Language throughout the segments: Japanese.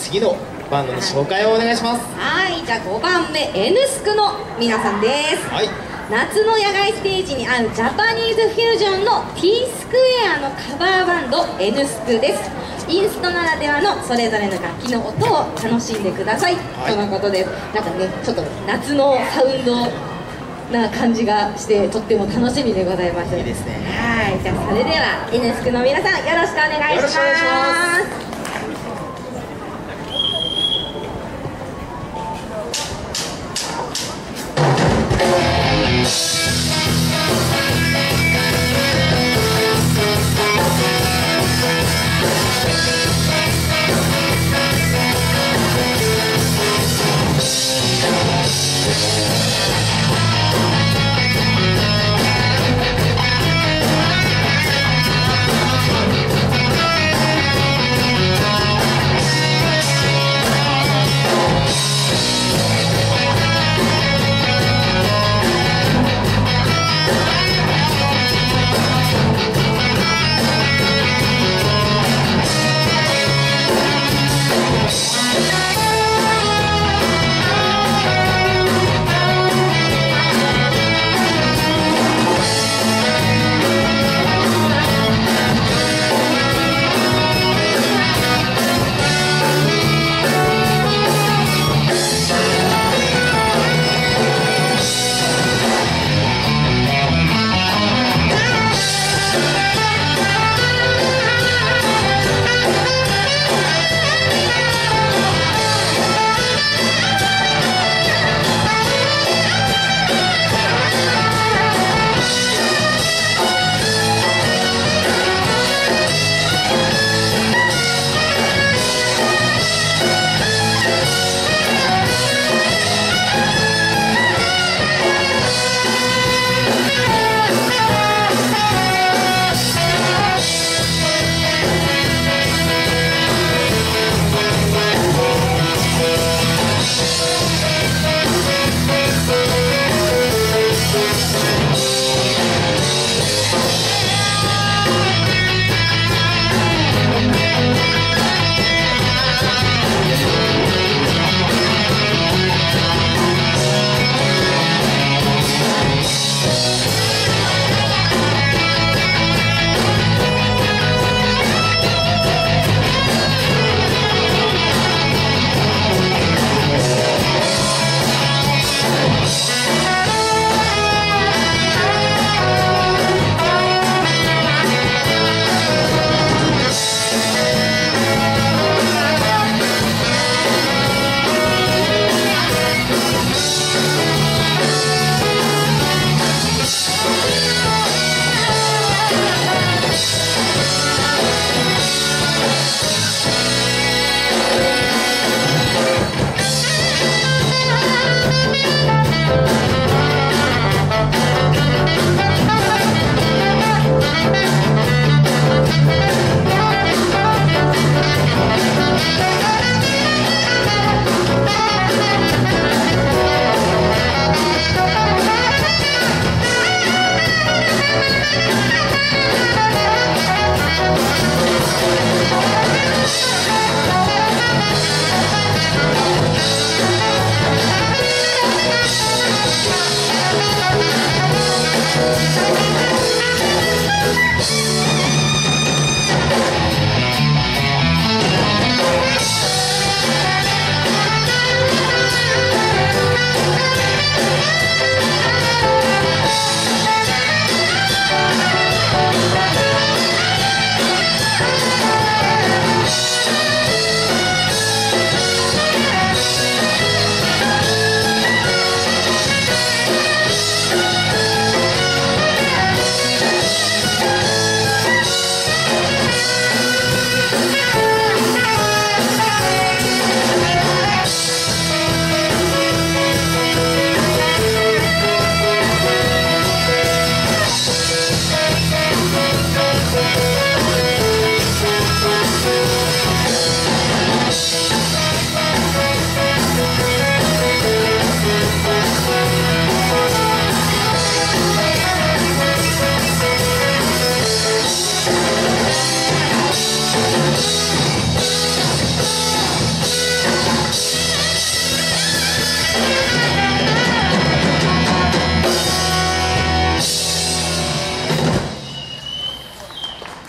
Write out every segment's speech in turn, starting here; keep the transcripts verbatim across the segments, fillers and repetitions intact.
次のバンドの紹介をお願いします。 はい、じゃあごばんめ N スクの皆さんです。 はい、 夏の野外ステージに合うジャパニーズフュージョンの T スクエアのカバーバンド N スクです。インストならではのそれぞれの楽器の音を楽しんでください、はい、とのことです。なんかね、ちょっと夏のサウンドな感じがしてとっても楽しみでございます。 いいですね。 はい、じゃあそれでは N スクの皆さんよろしくお願いします。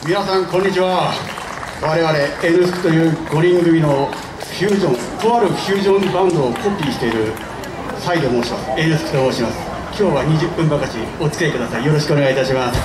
皆さんこんにちは。我々 N スクというごにん組のフュージョン、とあるフュージョンバンドをコピーしているサイと申します。 N スクと申します。今日はにじゅっぷんばかしお付き合いください。よろしくお願いいたします。い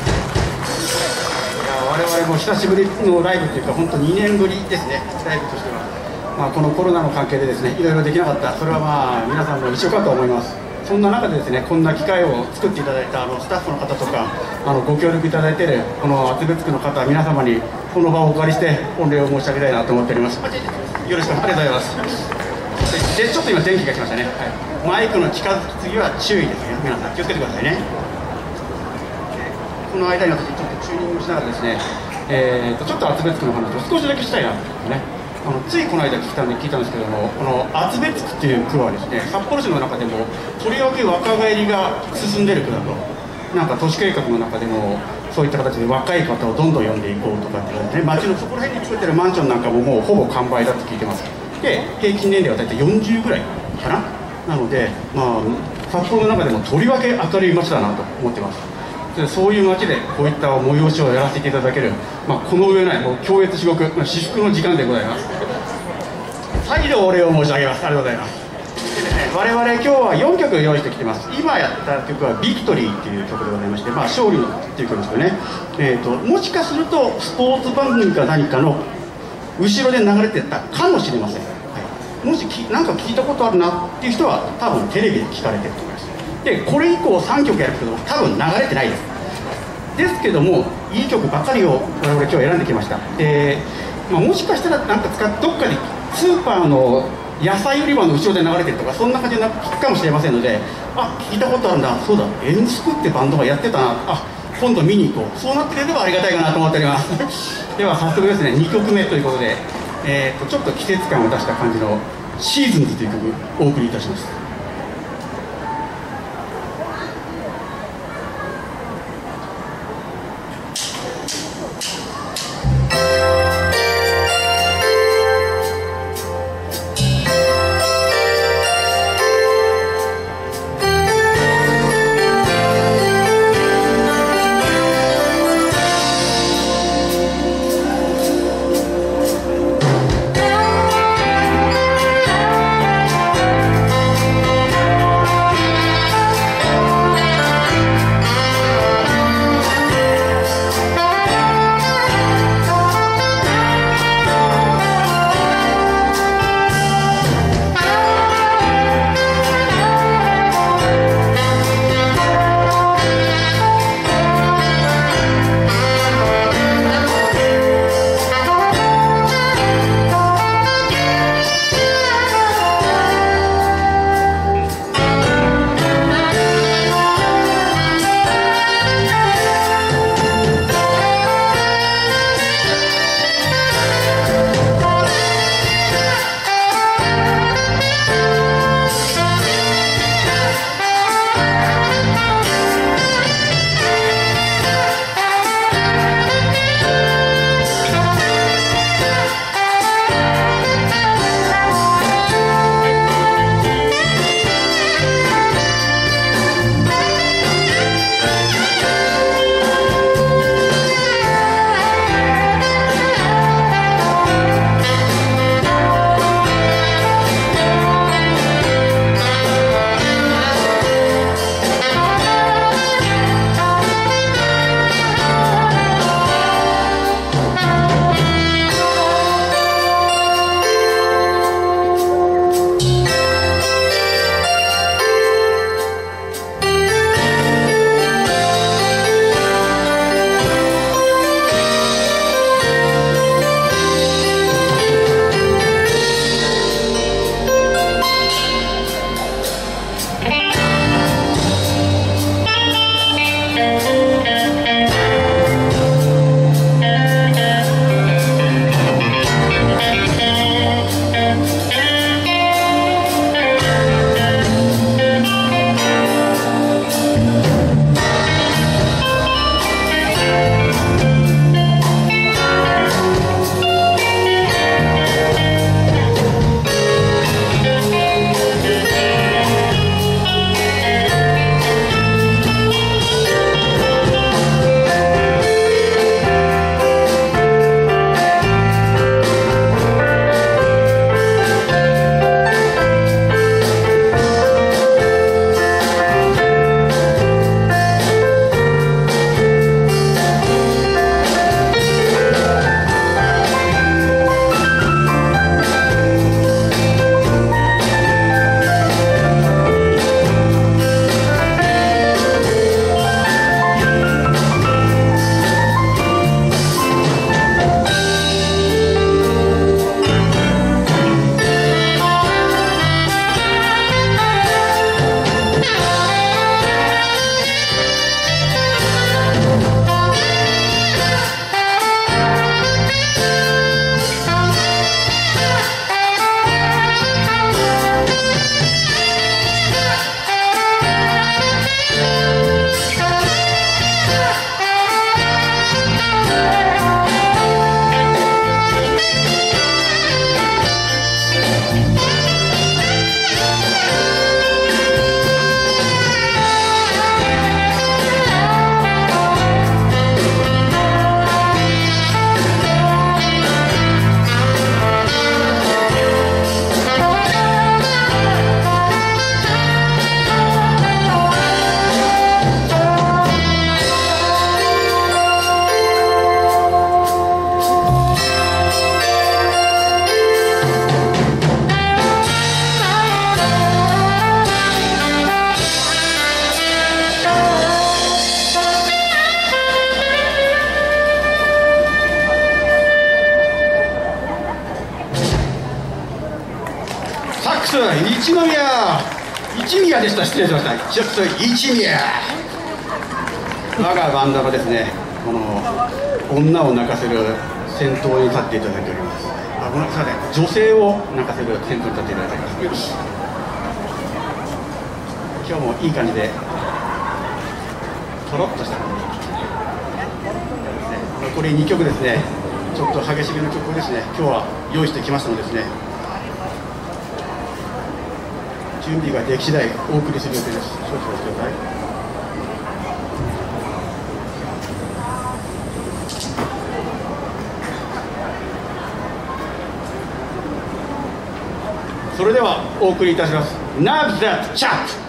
や我々も久しぶりのライブというか本当にねんぶりですね、ライブとしては。まあ、このコロナの関係でですねいろいろできなかった、それはまあ皆さんも一緒かと思います。そんな中でですね、こんな機会を作っていただいたあのスタッフの方とか、あのご協力いただいているこの厚別区の方、皆様にこの場をお借りして御礼を申し上げたいなと思っております。よろしくありがとうございます。でちょっと今電気が来ましたね、はい、マイクの近づきすぎは注意ですね。皆さん気をつけてくださいね。この間に私ちょっとチューニングしながらですね、えー、とちょっと厚別区の話を少しだけしたいなと思ってね。あのついこの間聞いたんで聞いたんですけども、この厚別区っていう区はですね、札幌市の中でもとりわけ若返りが進んでる区だと。なんか都市計画の中でもそういった形で若い方をどんどん呼んでいこうとかってですね、街のそこら辺に作ってるマンションなんかももうほぼ完売だって聞いてます。で平均年齢は大体よんじゅうぐらいかな。なのでまあ札幌の中でもとりわけ明るい街だなと思ってます。でそういう街でこういった催しをやらせていただける、まあ、この上ないもう強烈至極、まあ、至福の時間でございます。再度お礼を申し上げます。ありがとうございます。でですね、我々今日はよんきょく用意してきてます。今やった曲は「ビクトリー」っていう曲でございまして、まあ、勝利のっていう曲ですよね。えーと、もしかするとスポーツ番組か何かの後ろで流れてたかもしれません、はい、もしき何か聞いたことあるなっていう人は多分テレビで聞かれてると思います。でこれ以降さんきょくやるけど多分流れてないです。ですけどもいい曲ばかりを我々今日選んできました。で、まあ、もしかしたらなんか使っどっかでスーパーの野菜売り場の後ろで流れてるとかそんな感じにな聞くかもしれませんので、あ聞いたことあるんだ、そうだ N スクってバンドがやってたな、あ今度見に行こう、そうなってくれればありがたいかなと思っておりますでは早速ですね、にきょくめということで、えー、とちょっと季節感を出した感じの「シーズンズ」という曲をお送りいたします。 一宮一宮でした。失礼しました。ちょっと一宮我がバンドのですね、この女を泣かせる先頭に立っていただいております。あ、ごめんなさい、女性を泣かせる先頭に立っていただいております。今日もいい感じでとろっとした感じ。残りにきょくですね。ちょっと激しめの曲をですね、今日は用意してきましたのでですね、準備ができ次第お送りする予定です。少々お待ちください。それではお送りいたします。Nab That Chat。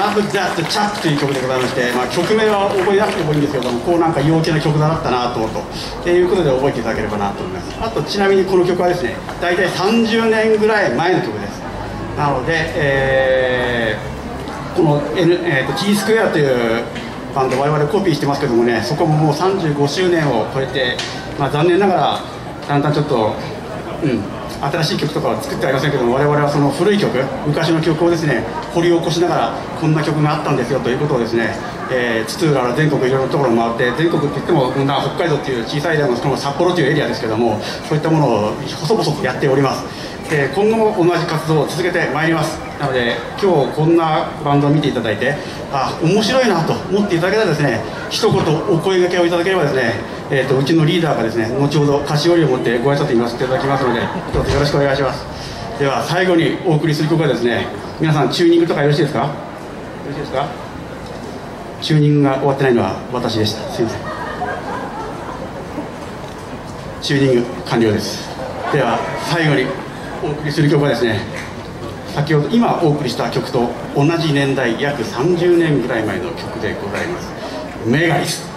ラブ・ザット・チャップという曲でございまして、まあ、曲名は覚えなくてもいいんですけども、こうなんか陽気な曲だったなと思うと、っていうことで覚えていただければなと思います。あとちなみにこの曲はですね、大体さんじゅうねんぐらい前の曲です。なので、えー、この、N えー、と T スクエアというバンド、我々コピーしてますけどもね、そこももうさんじゅうごしゅうねんを超えて、まあ、残念ながらだんだんちょっと、うん、新しい曲とかは作ってありませんけども、我々はその古い曲、昔の曲をですね掘り起こしながら、こんな曲があったんですよということをですね、えー、津々浦々全国いろいろなところを回って、全国って言っても北海道っていう小さいエリアの、しかも札幌というエリアですけども、そういったものを細々とやっております。で今後も同じ活動を続けてまいります。なので今日こんなバンドを見ていただいて、あ、面白いなと思っていただけたらですね、一言お声掛けをいただければですね、えー、とうちのリーダーがですね後ほど菓子折りを持ってご挨拶に言わせていただきますので、どうぞよろしくお願いします。では最後にお送りする曲はですね、皆さんチューニングとかよろしいですか？よろしいですか？チューニングが終わってないのは私でした。すいません。チューニング完了です。では最後にお送りする曲はですね、先ほど今お送りした曲と同じ年代、約さんじゅうねんぐらい前の曲でございます。メガリス。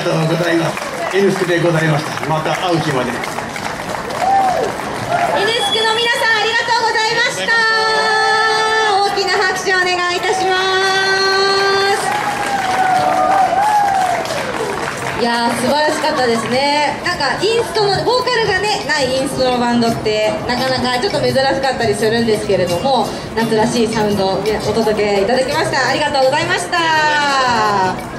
とうございます。 N スクでございました。また会う日まで。 N スクの皆さんありがとうございました。大きな拍手をお願いいたします。いやー素晴らしかったですね。なんかインストのボーカルがねないインストのバンドってなかなかちょっと珍しかったりするんですけれども、夏らしいサウンドをお届けいただきました。ありがとうございました。